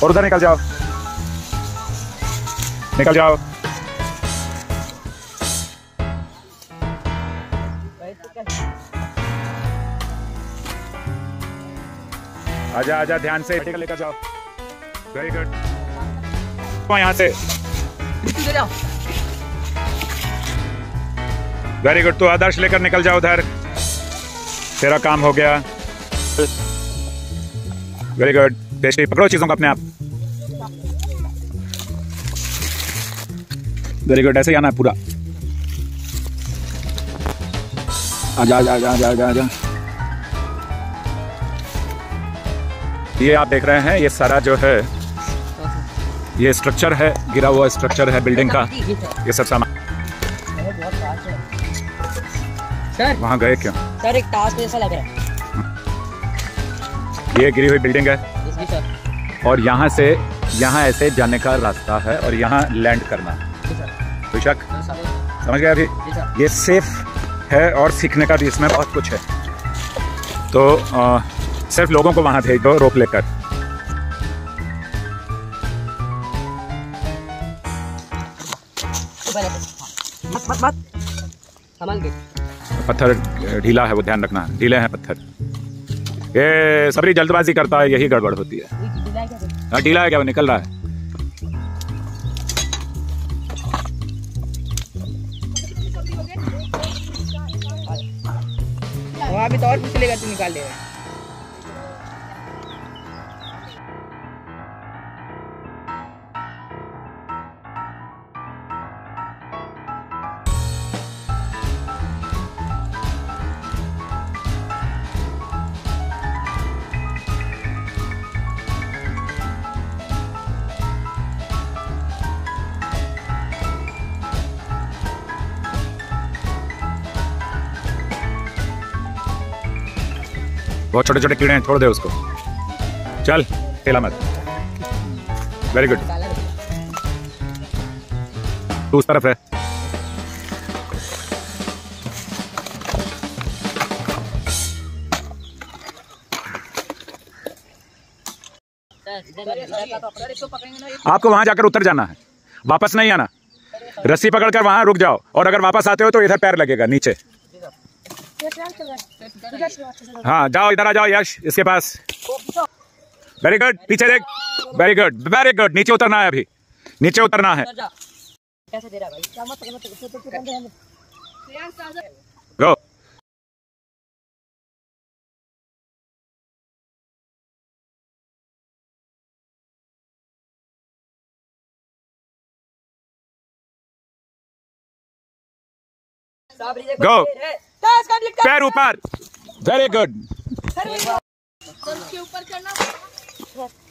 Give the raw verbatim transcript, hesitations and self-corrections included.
और उधर निकल जाओ, निकल जाओ। आजा आजा, ध्यान से लेकर जाओ। वेरी गुड, यहाँ से वेरी गुड। तो आदर्श लेकर निकल जाओ उधर, तेरा काम हो गया। Very good, tasty. पकड़ो चीजों को अपने आप। वेरी गुड, ऐसे ही आना है पूरा। आजा आजा आजा आजा आजा आजा। ये आप देख रहे हैं, ये सारा जो है ये स्ट्रक्चर है, गिरा हुआ स्ट्रक्चर है बिल्डिंग का। ये सब सामान सर, वहाँ गए क्यों? सर एक टास्क जैसा लग रहा है। ये गिरी हुई बिल्डिंग है जी सर। और यहाँ से यहाँ ऐसे जाने का रास्ता है और यहाँ लैंड करना है। कोई शक? समझ गया अभी? ये सेफ है और सीखने का भी इसमें बहुत कुछ है। तो आ, सिर्फ लोगों को वहाँ भेज दो रोक लेकर। मत मत मत संभाल के। पत्थर ढीला है, वो ध्यान रखना, ढीले हैं पत्थर। ये सबरी जल्दबाजी करता है, यही गड़बड़ होती है। हाँ ढीला है क्या? वो निकल रहा है। वहाँ भी तो और पूछ लेगा, तू निकाल लेगा। बहुत छोटे छोटे कीड़े हैं, छोड़ दे उसको। चल ठेला मत। वेरी गुड, तू उस तरफ है। आपको वहां जाकर उतर जाना है, वापस नहीं आना। रस्सी पकड़कर वहां रुक जाओ और अगर वापस आते हो तो इधर पैर लगेगा नीचे। हाँ जाओ, इधर आ जाओ यश, इसके पास। वेरी गुड, पीछे देख। वेरी गुड वेरी गुड, नीचे उतरना है, अभी नीचे उतरना है। गो। गो, पैर ऊपर। Very good. सर उसके ऊपर करना।